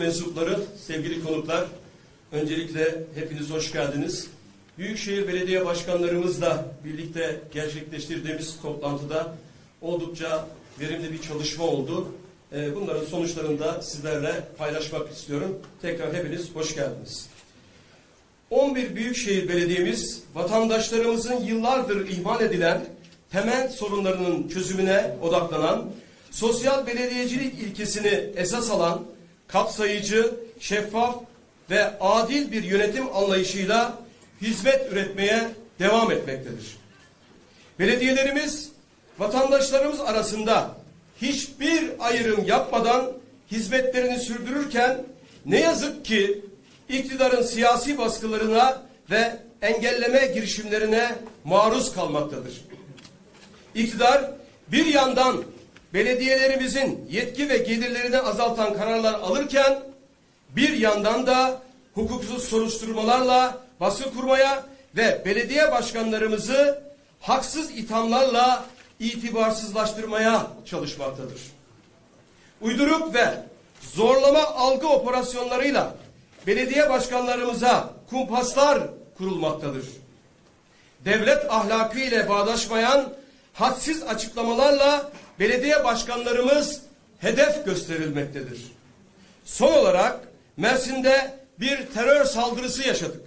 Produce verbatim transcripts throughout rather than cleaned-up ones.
mensupları, sevgili konuklar, öncelikle hepiniz hoş geldiniz. Büyükşehir Belediye Başkanlarımızla birlikte gerçekleştirdiğimiz toplantıda oldukça verimli bir çalışma oldu. Bunların sonuçlarını da sizlerle paylaşmak istiyorum. Tekrar hepiniz hoş geldiniz. on bir Büyükşehir Belediye'miz vatandaşlarımızın yıllardır ihmal edilen temel sorunlarının çözümüne odaklanan, sosyal belediyecilik ilkesini esas alan, kapsayıcı, şeffaf ve adil bir yönetim anlayışıyla hizmet üretmeye devam etmektedir. Belediyelerimiz vatandaşlarımız arasında hiçbir ayrım yapmadan hizmetlerini sürdürürken ne yazık ki iktidarın siyasi baskılarına ve engelleme girişimlerine maruz kalmaktadır. İktidar bir yandan belediyelerimizin yetki ve gelirlerini azaltan kararlar alırken bir yandan da hukuksuz soruşturmalarla baskı kurmaya ve belediye başkanlarımızı haksız ithamlarla itibarsızlaştırmaya çalışmaktadır. Uyduruk ve zorlama algı operasyonlarıyla belediye başkanlarımıza kumpaslar kurulmaktadır. Devlet ahlakı ile bağdaşmayan hadsiz açıklamalarla belediye başkanlarımız hedef gösterilmektedir. Son olarak Mersin'de bir terör saldırısı yaşadık.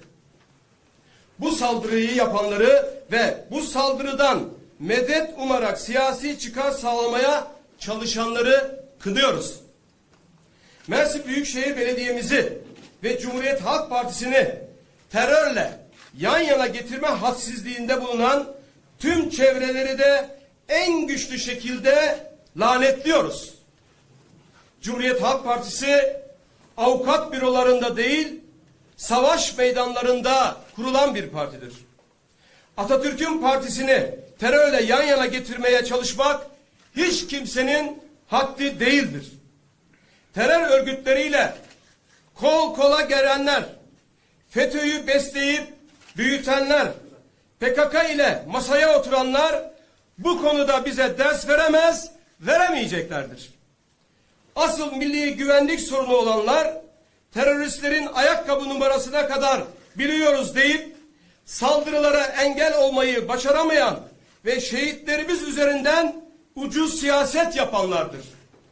Bu saldırıyı yapanları ve bu saldırıdan medet umarak siyasi çıkar sağlamaya çalışanları kınıyoruz. Mersin Büyükşehir Belediye'mizi ve Cumhuriyet Halk Partisi'ni terörle yan yana getirme hadsizliğinde bulunan tüm çevreleri de en güçlü şekilde lanetliyoruz. Cumhuriyet Halk Partisi avukat bürolarında değil, savaş meydanlarında kurulan bir partidir. Atatürk'ün partisini terörle yan yana getirmeye çalışmak hiç kimsenin haddi değildir. Terör örgütleriyle kol kola gelenler, FETÖ'yü besleyip büyütenler, P K K ile masaya oturanlar bu konuda bize ders veremez, veremeyeceklerdir. Asıl milli güvenlik sorunu olanlar teröristlerin ayakkabı numarasına kadar biliyoruz deyip saldırılara engel olmayı başaramayan ve şehitlerimiz üzerinden ucuz siyaset yapanlardır.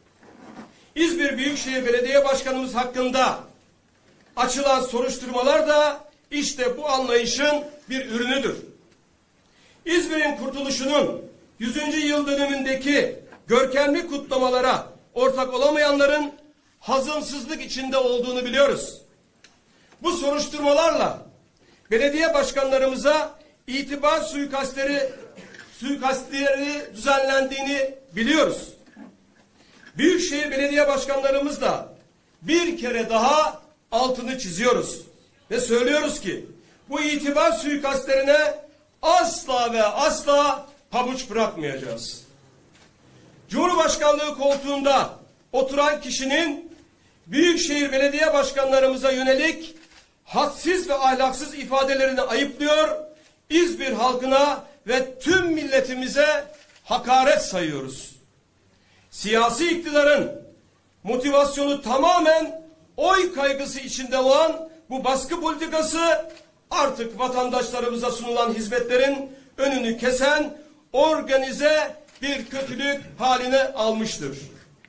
İzmir Büyükşehir Belediye Başkanımız hakkında açılan soruşturmalar da işte bu anlayışın bir ürünüdür. İzmir'in kurtuluşunun yüzüncü yıl dönümündeki görkemli kutlamalara ortak olamayanların hazımsızlık içinde olduğunu biliyoruz. Bu soruşturmalarla belediye başkanlarımıza itibar suikastleri suikastleri düzenlendiğini biliyoruz. Büyükşehir Belediye Başkanlarımız da bir kere daha altını çiziyoruz ve söylüyoruz ki bu itibar suikastlerine asla ve asla pabuç bırakmayacağız. Cumhurbaşkanlığı koltuğunda oturan kişinin Büyükşehir Belediye Başkanlarımıza yönelik hadsiz ve ahlaksız ifadelerini ayıplıyor, İzmir halkına ve tüm milletimize hakaret sayıyoruz. Siyasi iktidarın motivasyonu tamamen oy kaygısı içinde olan bu baskı politikası artık vatandaşlarımıza sunulan hizmetlerin önünü kesen organize bir kötülük haline almıştır.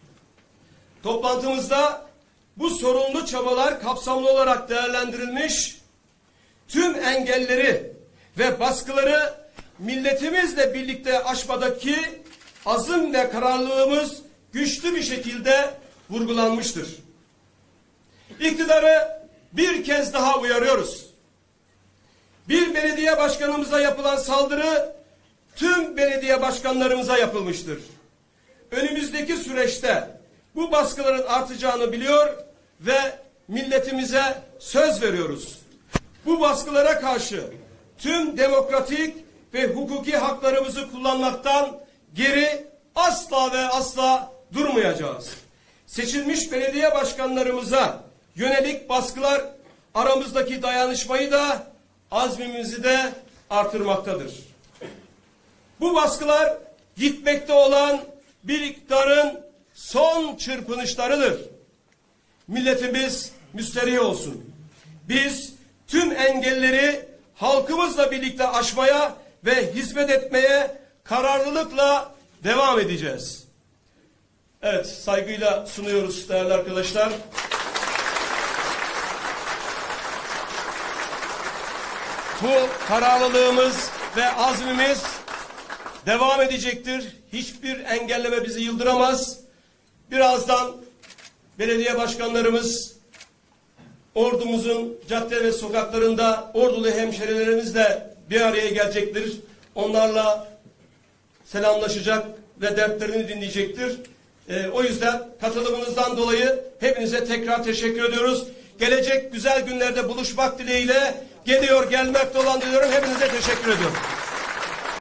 Toplantımızda bu sorunlu çabalar kapsamlı olarak değerlendirilmiş, tüm engelleri ve baskıları milletimizle birlikte aşmadaki azim ve kararlılığımız güçlü bir şekilde vurgulanmıştır. İktidarı bir kez daha uyarıyoruz. Bir belediye başkanımıza yapılan saldırı tüm belediye başkanlarımıza yapılmıştır. Önümüzdeki süreçte bu baskıların artacağını biliyor ve milletimize söz veriyoruz. Bu baskılara karşı tüm demokratik ve hukuki haklarımızı kullanmaktan geri asla ve asla durmayacağız. Seçilmiş belediye başkanlarımıza yönelik baskılar aramızdaki dayanışmayı da azmimizi de artırmaktadır. Bu baskılar gitmekte olan bir iktidarın son çırpınışlarıdır. milletimiz müsterih olsun. Biz tüm engelleri halkımızla birlikte aşmaya ve hizmet etmeye kararlılıkla devam edeceğiz. Evet, saygıyla sunuyoruz değerli arkadaşlar. Bu kararlılığımız ve azmimiz devam edecektir. Hiçbir engelleme bizi yıldıramaz. Birazdan belediye başkanlarımız ordumuzun cadde ve sokaklarında ordulu hemşerilerimizle bir araya gelecektir. Onlarla selamlaşacak ve dertlerini dinleyecektir. Ee, o yüzden katılımınızdan dolayı hepinize tekrar teşekkür ediyoruz. Gelecek güzel günlerde buluşmak dileğiyle geliyor gelmekte olan diliyorum. Hepinize teşekkür ediyorum.